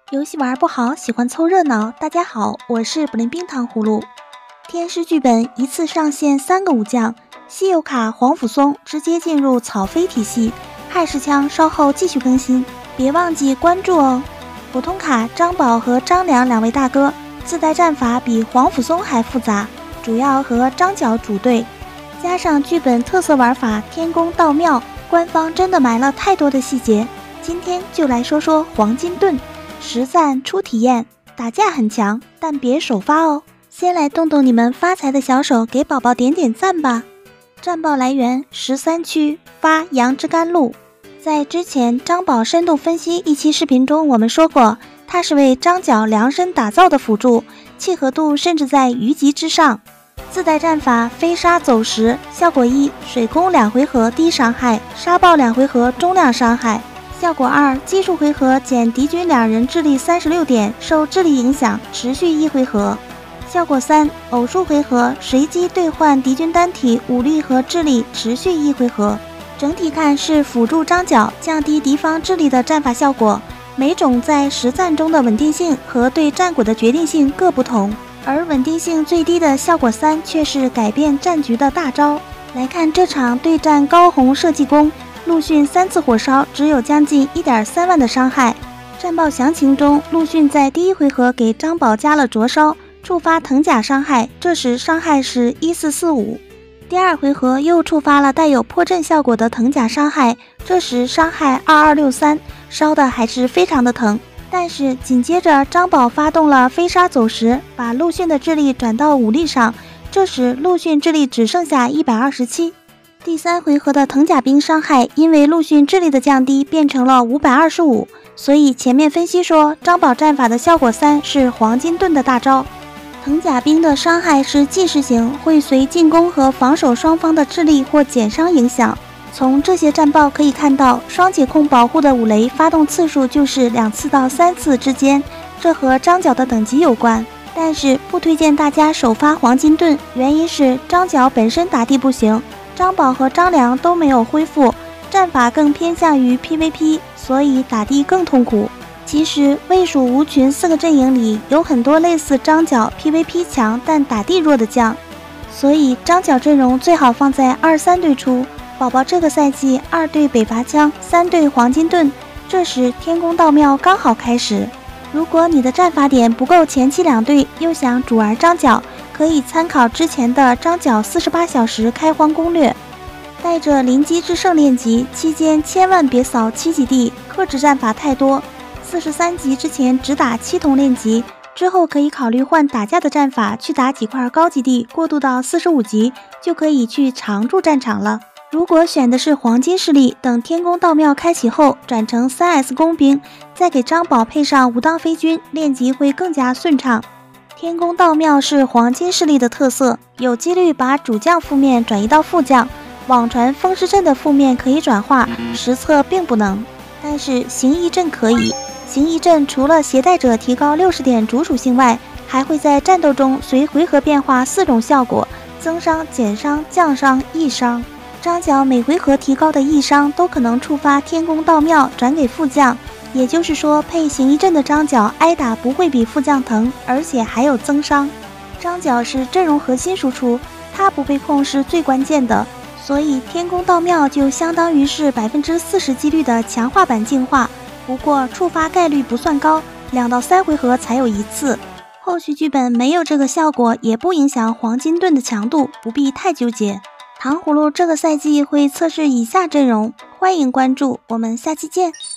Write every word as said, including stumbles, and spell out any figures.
游戏玩不好，喜欢凑热闹。大家好，我是不灵冰糖葫芦。天师剧本一次上线三个武将，稀有卡黄甫松直接进入草飞体系，亥氏枪稍后继续更新，别忘记关注哦。普通卡张宝和张良两位大哥自带战法比黄甫松还复杂，主要和张角组队，加上剧本特色玩法天宫道庙，官方真的埋了太多的细节。今天就来说说黄金盾。实战初体验，打架很强，但别首发哦。先来动动你们发财的小手，给宝宝点点赞吧。战报来源十三区发杨枝甘露。在之前张宝深度分析一期视频中，我们说过，他是为张角量身打造的辅助，契合度甚至在虞姬之上。自带战法飞沙走石，效果一：水攻两回合低伤害，沙暴两回合中量伤害。效果二：奇数回合减敌军两人智力三十六点，受智力影响，持续一回合。效果三：偶数回合随机兑换敌军单体武力和智力，持续一回合。整体看是辅助张角降低敌方智力的战法效果，每种在实战中的稳定性和对战果的决定性各不同，而稳定性最低的效果三却是改变战局的大招。来看这场对战高红射技攻，陆逊三次火烧只有将近 一点三万的伤害。战报详情中，陆逊在第一回合给张宝加了灼烧，触发藤甲伤害，这时伤害是一四四五。第二回合又触发了带有破阵效果的藤甲伤害，这时伤害二二六三，烧的还是非常的疼。但是紧接着张宝发动了飞沙走石，把陆逊的智力转到武力上，这时陆逊智力只剩下一百二十七。第三回合的藤甲兵伤害因为陆逊智力的降低变成了五百二十五，所以前面分析说张宝战法的效果三是黄金盾的大招。藤甲兵的伤害是即时型，会随进攻和防守双方的智力或减伤影响。从这些战报可以看到，双解控保护的五雷发动次数就是两次到三次之间，这和张角的等级有关。但是不推荐大家首发黄金盾，原因是张角本身打地不行，张宝和张良都没有恢复，战法更偏向于 P V P， 所以打地更痛苦。其实魏蜀吴群四个阵营里有很多类似张角 P V P 强但打地弱的将，所以张角阵容最好放在二三队出。宝宝这个赛季二队北伐枪，三队黄金盾，这时天宫道庙刚好开始。如果你的战法点不够前期两队，又想主玩张角，可以参考之前的张角四十八小时开荒攻略，带着临机制胜练级，期间千万别扫七级地，克制战法太多。四十三级之前只打七筒练级，之后可以考虑换打架的战法去打几块高级地，过渡到四十五级就可以去常驻战场了。如果选的是黄金势力，等天宫道庙开启后转成 三 S 工兵，再给张宝配上武当飞军，练级会更加顺畅。天宫道庙是黄金势力的特色，有几率把主将负面转移到副将，网传风狮阵的负面可以转化，实测并不能，但是行义阵可以。行义阵除了携带者提高六十点主属性外，还会在战斗中随回合变化四种效果，增伤、减伤、降伤、易伤。张角每回合提高的易伤都可能触发天宫道庙转给副将，也就是说配行义阵的张角挨打不会比副将疼，而且还有增伤。张角是阵容核心输出，他不被控是最关键的，所以天宫道庙就相当于是 百分之四十 几率的强化版净化，不过触发概率不算高，两到三回合才有一次。后续剧本没有这个效果，也不影响黄金盾的强度，不必太纠结。糖葫芦这个赛季会测试以下阵容，欢迎关注，我们下期见。